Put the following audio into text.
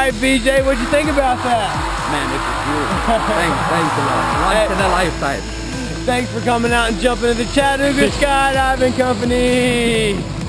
right, BJ, what'd you think about that? Man, this is beautiful. Thanks a lot. Once in a lifetime. Thanks for coming out and jumping into the Chattanooga Skydiving Company.